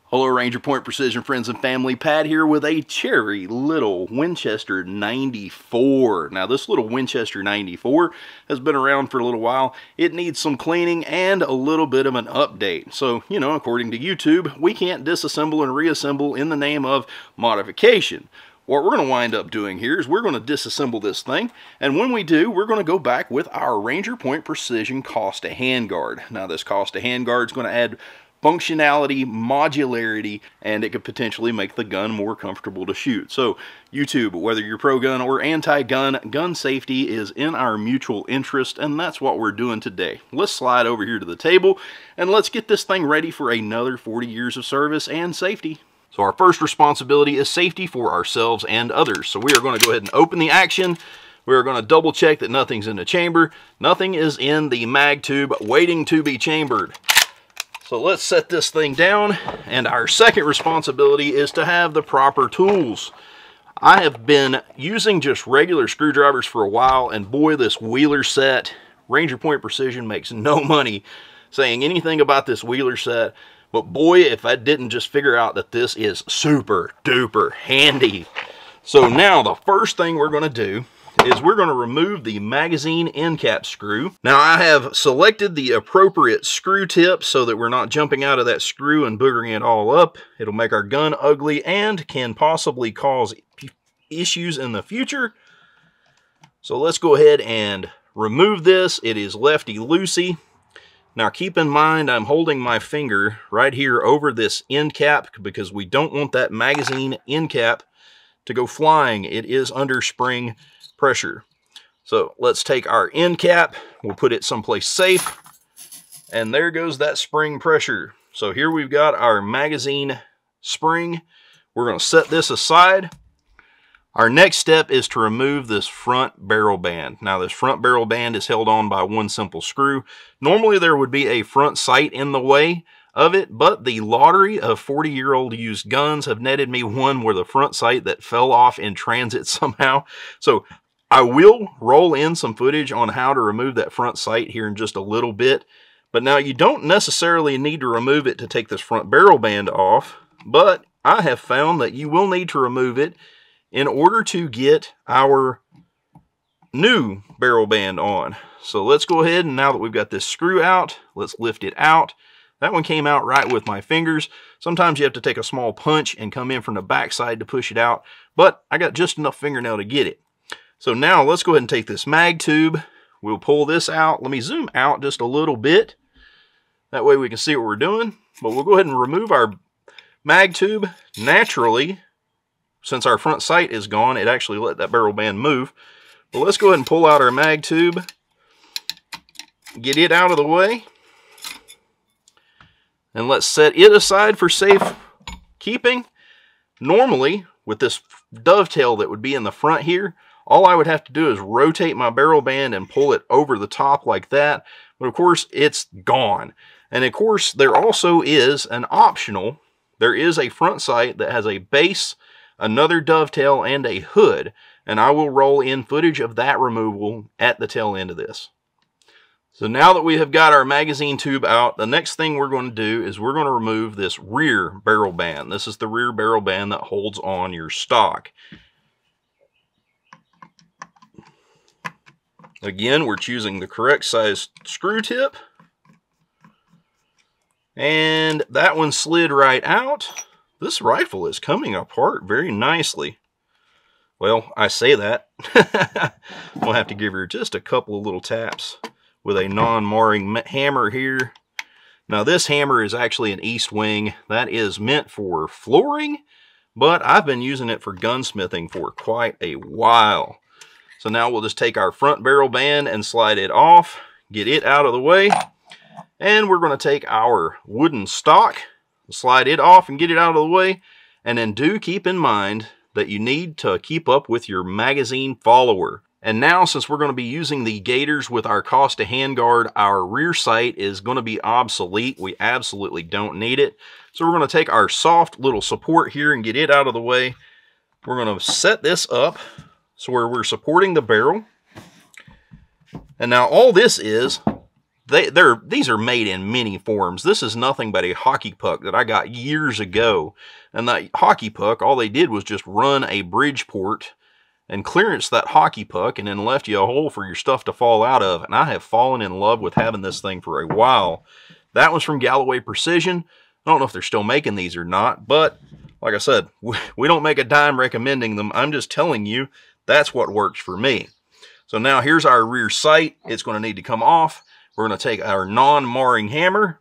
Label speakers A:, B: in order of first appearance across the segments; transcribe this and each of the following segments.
A: Hello Ranger Point Precision friends and family, Pat here with a cherry little Winchester 94. Now this little Winchester 94 has been around for a little while. It needs some cleaning and a little bit of an update. So, you know, according to YouTube, we can't disassemble and reassemble in the name of modification. What we're going to wind up doing here is we're going to disassemble this thing, and when we do, we're going to go back with our Ranger Point Precision Costa Handguard. Now this Costa Handguard is going to add functionality, modularity, and it could potentially make the gun more comfortable to shoot. So YouTube, whether you're pro-gun or anti-gun, gun safety is in our mutual interest, and that's what we're doing today. Let's slide over here to the table and let's get this thing ready for another 40 years of service and safety. So our first responsibility is safety for ourselves and others. So we are going to go ahead and open the action. We're going to double check that nothing's in the chamber. Nothing is in the mag tube waiting to be chambered. So let's set this thing down, and our second responsibility is to have the proper tools. I have been using just regular screwdrivers for a while, and boy, this Wheeler set, Ranger Point Precision makes no money saying anything about this Wheeler set, but boy, if I didn't just figure out that this is super duper handy. So now the first thing we're going to do is we're going to remove the magazine end cap screw. Now I have selected the appropriate screw tip so that we're not jumping out of that screw and boogering it all up. It'll make our gun ugly and can possibly cause issues in the future. So let's go ahead and remove this. It is lefty-loosey. Now keep in mind I'm holding my finger right here over this end cap because we don't want that magazine end cap to go flying. It is under spring pressure. So let's take our end cap, we'll put it someplace safe, and there goes that spring pressure. So here we've got our magazine spring. We're going to set this aside. Our next step is to remove this front barrel band. Now this front barrel band is held on by one simple screw. Normally there would be a front sight in the way of it, but the lottery of 40-year-old used guns have netted me one where the front sight that fell off in transit somehow. So I will roll in some footage on how to remove that front sight here in just a little bit. But now you don't necessarily need to remove it to take this front barrel band off, but I have found that you will need to remove it in order to get our new barrel band on. So let's go ahead, and now that we've got this screw out, let's lift it out. That one came out right with my fingers. Sometimes you have to take a small punch and come in from the back side to push it out, but I got just enough fingernail to get it. So now let's go ahead and take this mag tube. We'll pull this out. Let me zoom out just a little bit. That way we can see what we're doing. But we'll go ahead and remove our mag tube. Naturally, since our front sight is gone, it actually let that barrel band move. But let's go ahead and pull out our mag tube. Get it out of the way. And let's set it aside for safe keeping. Normally, with this dovetail that would be in the front here, all I would have to do is rotate my barrel band and pull it over the top like that. But of course, it's gone. And of course, there also is an optional. There is a front sight that has a base, another dovetail, and a hood. And I will roll in footage of that removal at the tail end of this. So now that we have got our magazine tube out, the next thing we're going to do is we're going to remove this rear barrel band. This is the rear barrel band that holds on your stock. Again, we're choosing the correct size screw tip. And that one slid right out. This rifle is coming apart very nicely. Well, I say that. We'll have to give her just a couple of little taps with a non-marring hammer here. Now this hammer is actually an east wing. That is meant for flooring, but I've been using it for gunsmithing for quite a while. So now we'll just take our front barrel band and slide it off, get it out of the way, and we're going to take our wooden stock, slide it off and get it out of the way, and then do keep in mind that you need to keep up with your magazine follower. And now, since we're going to be using the Gators with our Costa Handguard, our rear sight is going to be obsolete. We absolutely don't need it. So we're going to take our soft little support here and get it out of the way. We're going to set this up so where we're supporting the barrel. And now all this is these are made in many forms. This is nothing but a hockey puck that I got years ago. And that hockey puck, all they did was just run a Bridgeport and clearance that hockey puck and then left you a hole for your stuff to fall out of. And I have fallen in love with having this thing for a while. That was from Galloway Precision. I don't know if they're still making these or not, but like I said, we don't make a dime recommending them. I'm just telling you that's what works for me. So now here's our rear sight. It's going to need to come off. We're going to take our non-marring hammer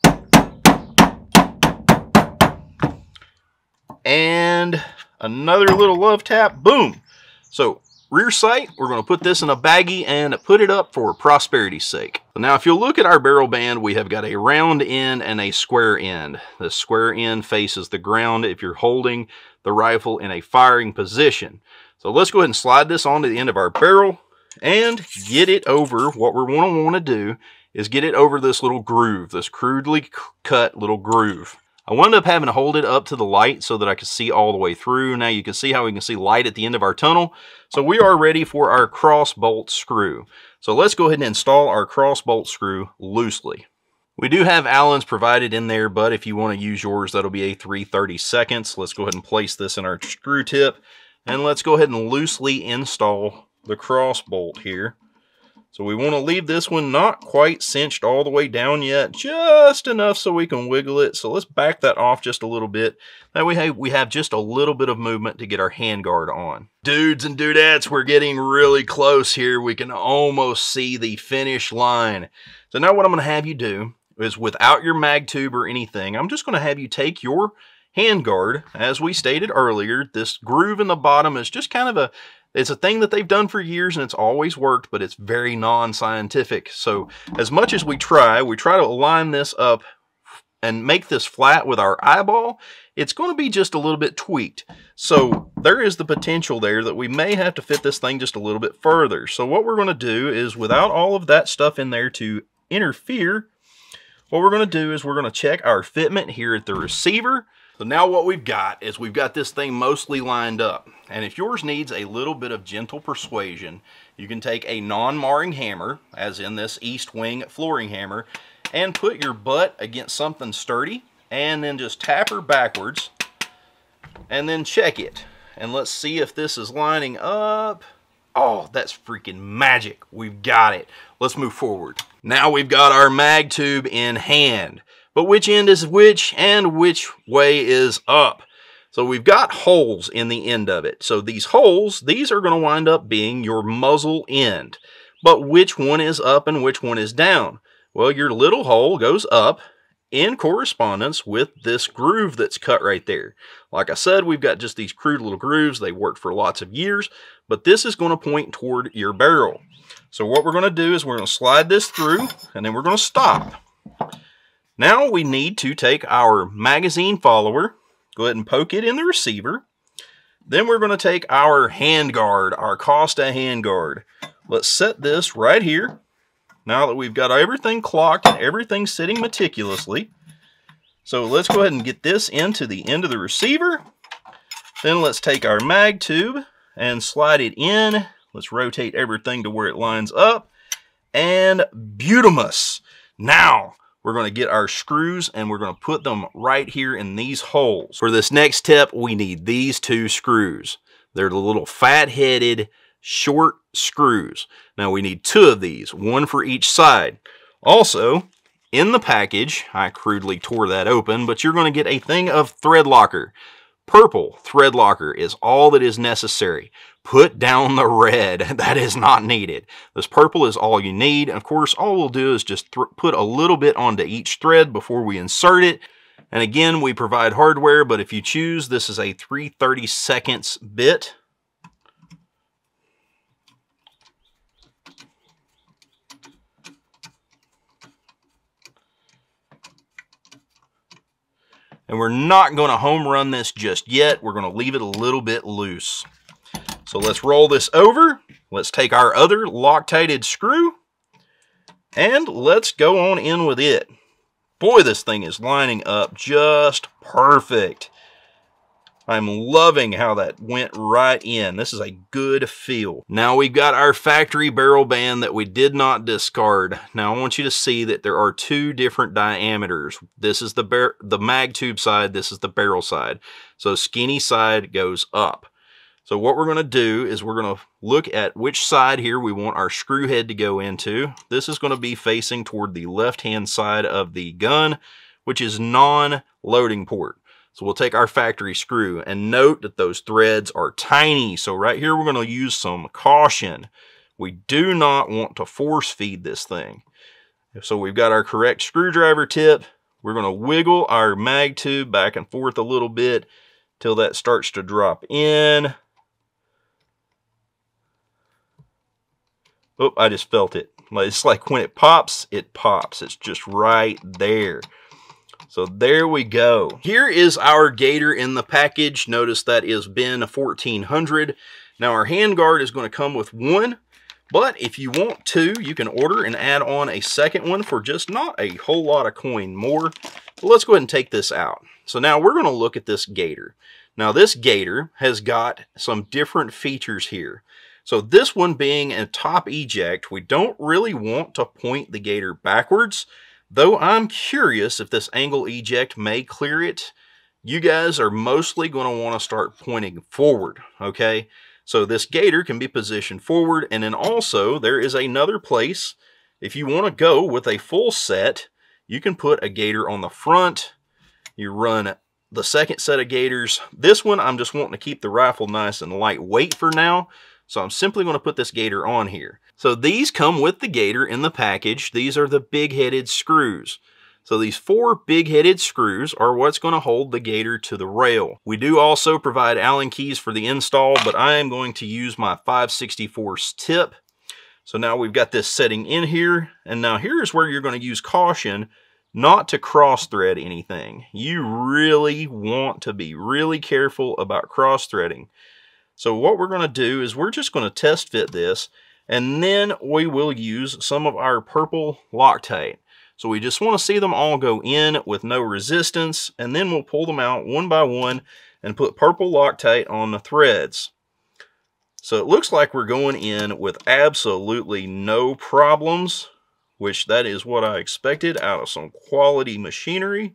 A: and another little love tap. Boom. So rear sight, we're going to put this in a baggie and put it up for prosperity's sake. Now if you'll look at our barrel band, we have got a round end and a square end. The square end faces the ground if you're holding the rifle in a firing position. So let's go ahead and slide this onto the end of our barrel and get it over. What we're going to want to do is get it over this little groove, this crudely cut little groove. I wound up having to hold it up to the light so that I could see all the way through. Now you can see how we can see light at the end of our tunnel. So we are ready for our cross bolt screw. So let's go ahead and install our cross bolt screw loosely. We do have Allens provided in there, but if you want to use yours, that'll be a 3/32. Let's go ahead and place this in our screw tip. And let's go ahead and loosely install the cross bolt here. So we want to leave this one not quite cinched all the way down yet, just enough so we can wiggle it. So let's back that off just a little bit. That way we have just a little bit of movement to get our handguard on. Dudes and dudettes, we're getting really close here. We can almost see the finish line. So now what I'm going to have you do is, without your mag tube or anything, I'm just going to have you take your handguard. As we stated earlier, this groove in the bottom is just kind of it's a thing that they've done for years and it's always worked, but it's very non-scientific. So as much as we try to align this up and make this flat with our eyeball, it's going to be just a little bit tweaked. So there is the potential there that we may have to fit this thing just a little bit further. So what we're going to do is, without all of that stuff in there to interfere, what we're going to do is we're going to check our fitment here at the receiver. So now what we've got is we've got this thing mostly lined up. And if yours needs a little bit of gentle persuasion, you can take a non-marring hammer, as in this East Wing flooring hammer, and put your butt against something sturdy, and then just tap her backwards, and then check it. And let's see if this is lining up. Oh, that's freaking magic. We've got it. Let's move forward. Now we've got our mag tube in hand. But which end is which and which way is up? So we've got holes in the end of it. So these holes, these are going to wind up being your muzzle end. But which one is up and which one is down? Well, your little hole goes up in correspondence with this groove that's cut right there. Like I said, we've got just these crude little grooves. They worked for lots of years, but this is going to point toward your barrel. So what we're going to do is we're going to slide this through, and then we're going to stop. Now we need to take our magazine follower, go ahead and poke it in the receiver. Then we're going to take our handguard, our Costa handguard. Let's set this right here. Now that we've got everything clocked and everything sitting meticulously. So let's go ahead and get this into the end of the receiver. Then let's take our mag tube and slide it in. Let's rotate everything to where it lines up. And beautimus. Now we're going to get our screws and we're going to put them right here in these holes. For this next step, we need these two screws. They're the little fat-headed, short screws. Now we need two of these, one for each side. Also, in the package, I crudely tore that open, but you're going to get a thing of thread locker. Purple thread locker is all that is necessary. Put down the red. That is not needed. This purple is all you need. Of course, all we'll do is just put a little bit onto each thread before we insert it. And again, we provide hardware, but if you choose, this is a 3/32 bit. And we're not going to home run this just yet. We're going to leave it a little bit loose. So let's roll this over. Let's take our other Loctited screw and let's go on in with it. Boy, this thing is lining up just perfect. I'm loving how that went right in. This is a good feel. Now we've got our factory barrel band that we did not discard. Now I want you to see that there are two different diameters. This is the mag tube side, this is the barrel side. So skinny side goes up. So what we're going to do is we're going to look at which side here we want our screw head to go into. This is going to be facing toward the left-hand side of the gun, which is non-loading port. So we'll take our factory screw, and note that those threads are tiny. So right here we're going to use some caution. We do not want to force feed this thing. So we've got our correct screwdriver tip. We're going to wiggle our mag tube back and forth a little bit till that starts to drop in. Oh, I just felt it. It's like when it pops, it pops. It's just right there. So there we go. Here is our Gator in the package. Notice that is bin 1400. Now our handguard is going to come with one, but if you want two, you can order and add on a second one for just not a whole lot of coin more. But let's go ahead and take this out. So now we're going to look at this Gator. Now this Gator has got some different features here. So this one being a top eject, we don't really want to point the Gator backwards. Though I'm curious if this angle eject may clear it. You guys are mostly going to want to start pointing forward, okay? So this Gator can be positioned forward, and then also there is another place. If you want to go with a full set, you can put a Gator on the front. You run the second set of Gators. This one, I'm just wanting to keep the rifle nice and lightweight for now. So I'm simply going to put this Gator on here. So these come with the Gator in the package. These are the big-headed screws. So these 4 big-headed screws are what's going to hold the Gator to the rail. We do also provide Allen keys for the install, but I am going to use my 5/64 tip. So now we've got this setting in here, and now here's where you're going to use caution not to cross-thread anything. You really want to be really careful about cross-threading. So what we're going to do is we're just going to test fit this, and then we will use some of our purple Loctite. So we just want to see them all go in with no resistance, and then we'll pull them out one by one and put purple Loctite on the threads. So it looks like we're going in with absolutely no problems, which that is what I expected out of some quality machinery.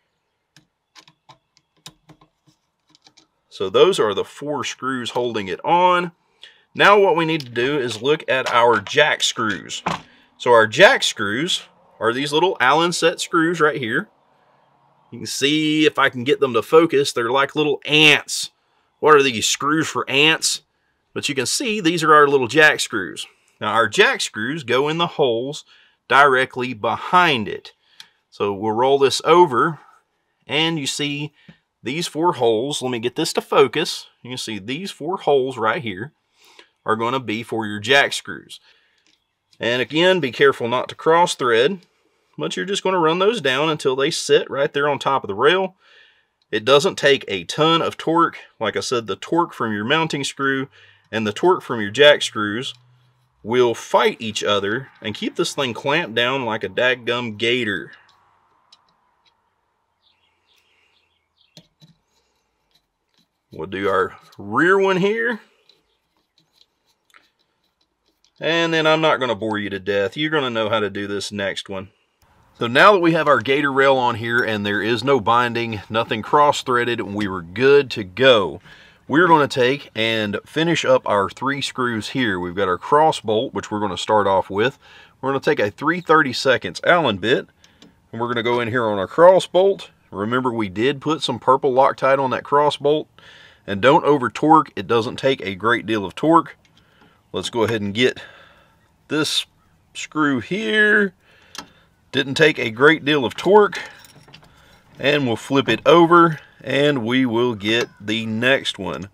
A: So those are the 4 screws holding it on. Now what we need to do is look at our jack screws. So our jack screws are these little Allen set screws right here. You can see if I can get them to focus, they're like little ants. What are these, screws for ants? But you can see these are our little jack screws. Now our jack screws go in the holes directly behind it. So we'll roll this over, and you see these 4 holes. Let me get this to focus. You can see these 4 holes right here are going to be for your jack screws. And again, be careful not to cross thread, but you're just going to run those down until they sit right there on top of the rail. It doesn't take a ton of torque. Like I said, the torque from your mounting screw and the torque from your jack screws will fight each other and keep this thing clamped down like a dadgum Gator. We'll do our rear one here. And then I'm not going to bore you to death. You're going to know how to do this next one. So now that we have our Gator rail on here and there is no binding, nothing cross-threaded, we were good to go. We're going to take and finish up our 3 screws here. We've got our cross bolt, which we're going to start off with. We're going to take a 3/32 Allen bit, and we're going to go in here on our cross bolt. Remember, we did put some purple Loctite on that cross bolt. And don't over torque. It doesn't take a great deal of torque. Let's go ahead and get this screw here. Didn't take a great deal of torque. And we'll flip it over, and we will get the next one.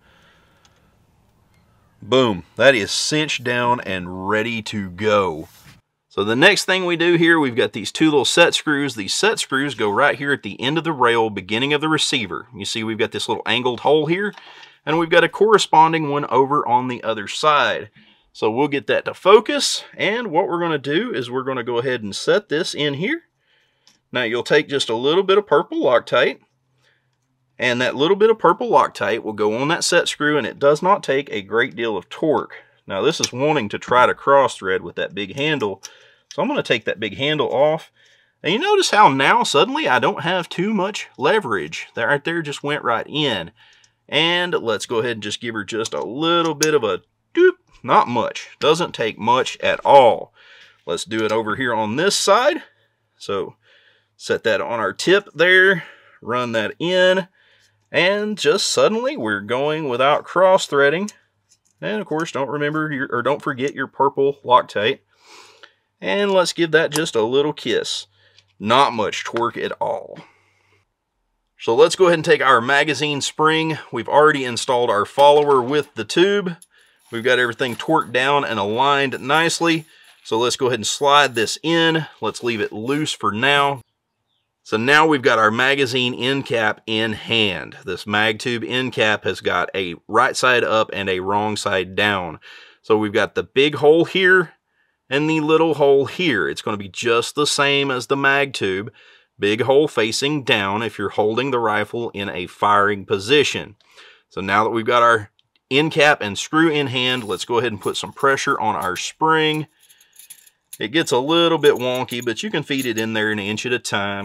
A: Boom. That is cinched down and ready to go. So the next thing we do here, we've got these 2 little set screws. These set screws go right here at the end of the rail, beginning of the receiver. You see we've got this little angled hole here, and we've got a corresponding one over on the other side. So we'll get that to focus, and what we're going to do is we're going to go ahead and set this in here. Now you'll take just a little bit of purple Loctite, And that little bit of purple Loctite will go on that set screw, and it does not take a great deal of torque. Now this is wanting to try to cross thread with that big handle. So I'm going to take that big handle off. And you notice how now suddenly I don't have too much leverage. That right there just went right in. And let's go ahead and just give her just a little bit of a doop. Not much. Doesn't take much at all. Let's do it over here on this side. So set that on our tip there. Run that in. And just suddenly we're going without cross threading. And of course don't forget your purple Loctite. And let's give that just a little kiss. Not much torque at all. So let's go ahead and take our magazine spring. We've already installed our follower with the tube. We've got everything torqued down and aligned nicely. So let's go ahead and slide this in. Let's leave it loose for now. So now we've got our magazine end cap in hand. This mag tube end cap has got a right side up and a wrong side down. So we've got the big hole here and the little hole here. It's going to be just the same as the mag tube. Big hole facing down if you're holding the rifle in a firing position. So now that we've got our end cap and screw in hand, let's go ahead and put some pressure on our spring. It gets a little bit wonky, but you can feed it in there an inch at a time.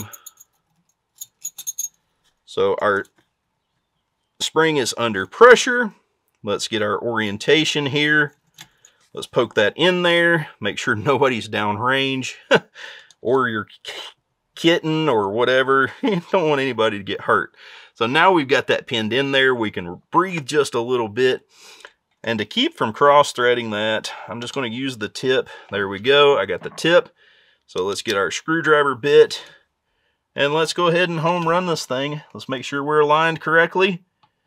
A: So our spring is under pressure. Let's get our orientation here. Let's poke that in there. Make sure nobody's downrange or your kitten or whatever. You don't want anybody to get hurt. So now we've got that pinned in there. We can breathe just a little bit. And to keep from cross threading that, I'm just going to use the tip. There we go. I got the tip. So let's get our screwdriver bit. And let's go ahead and home run this thing. Let's make sure we're aligned correctly.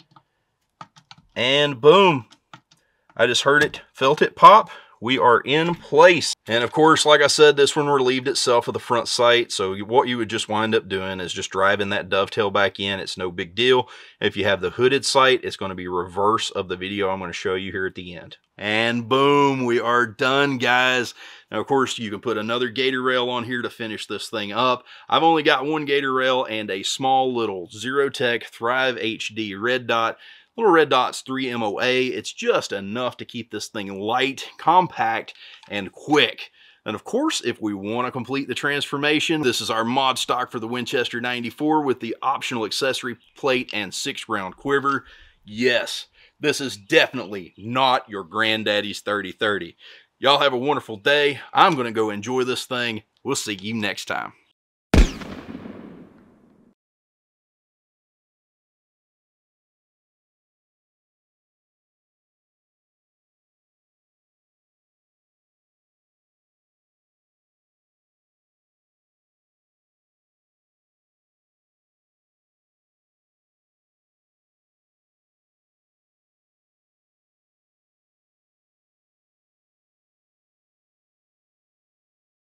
A: And boom. I just heard it, felt it pop. We are in place. And of course, like I said, this one relieved itself of the front sight. So what you would just wind up doing is just driving that dovetail back in. It's no big deal. If you have the hooded sight, it's going to be reverse of the video I'm going to show you here at the end. And boom, we are done, guys. Now, of course, you can put another Gator rail on here to finish this thing up. I've only got one Gator rail and a small little Zerotech Thrive HD red dot. Little red dot's 3 MOA. It's just enough to keep this thing light, compact, and quick. And of course, if we want to complete the transformation, this is our mod stock for the Winchester 94 with the optional accessory plate and 6-round quiver. Yes, this is definitely not your granddaddy's 30-30. Y'all have a wonderful day. I'm going to go enjoy this thing. We'll see you next time.